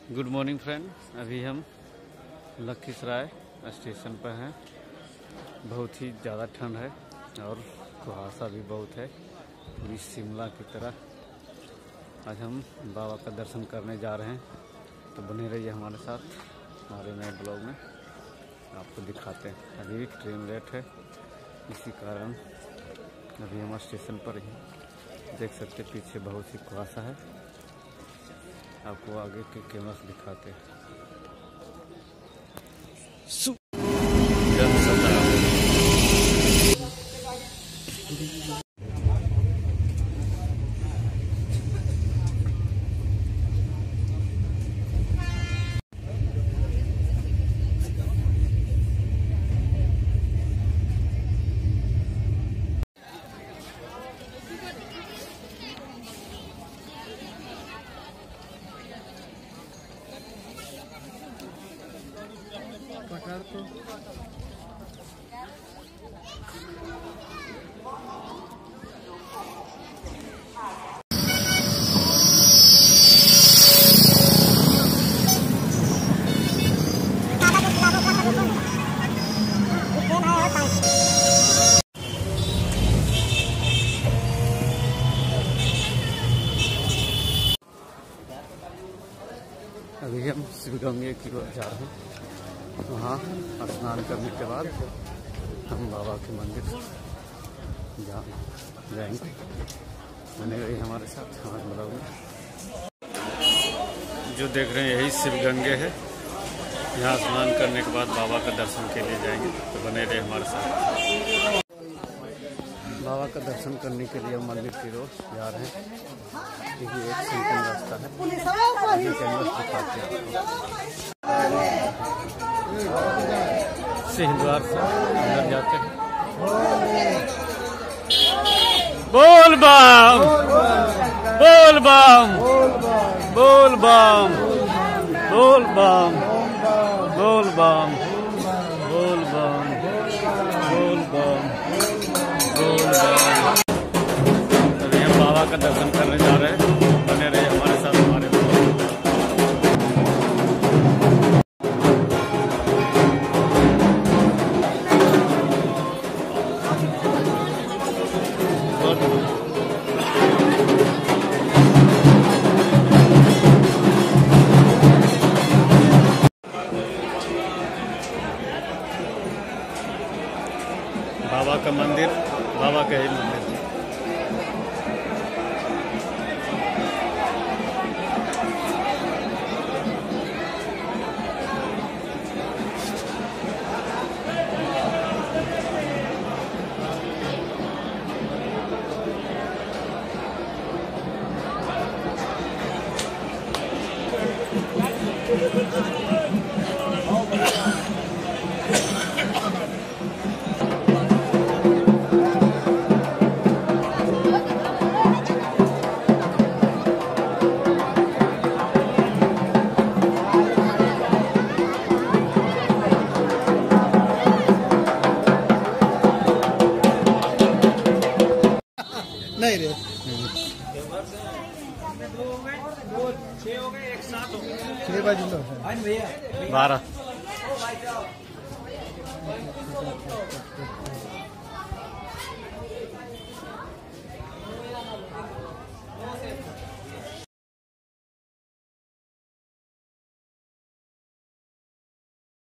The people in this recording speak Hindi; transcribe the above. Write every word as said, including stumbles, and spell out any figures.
Good morning friend. अभी हम लखीसराय स्टेशन पर हैं। बहुत ही ज़्यादा ठंड है और कुहासा भी बहुत है, पूरी शिमला की तरह। आज हम बाबा का दर्शन करने जा रहे हैं, तो बने रहिए हमारे साथ हमारे नए ब्लॉग में। आपको दिखाते हैं। अभी भी ट्रेन लेट है, इसी कारण अभी हम स्टेशन पर ही देख सकते पीछे बहुत ही कुहासा है। आपको आगे के कैमरा से दिखाते हैं। तो अभी हम शिवगंगे की ओर जा रहे हैं। वहाँ स्नान करने के बाद हम बाबा के मंदिर जा जाएंगे। बने रहिए हमारे साथ हमारे ब्लॉग में। जो देख रहे हैं यही शिवगंगे है। यहाँ स्नान करने के बाद बाबा का दर्शन के लिए जाएंगे, तो बने रहिए हमारे साथ। बाबा का दर्शन करने के लिए हम मंदिर की ओर जा रहे हैं। देखिए एक सिंपल रास्ता है, सिंहद्वार से अंदर जाते हैं। बोल बम बोल बम बोल बम बोल बम बोल बम बोल बम बोल बम बोल बम। अभी हम बाबा का दर्शन करने जा रहे हैं। बने रहे हमारे साथ हमारे बाबा का मंदिर, बाबा का ही मंदिर। नहीं रे छह बजे तो बारह